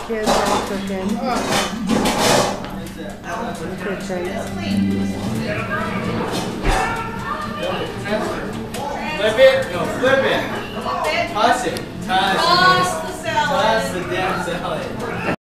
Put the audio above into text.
kids all cooking. Kitchen. Flip it? No, flip it. Toss it. Toss the salad. Toss the damn salad.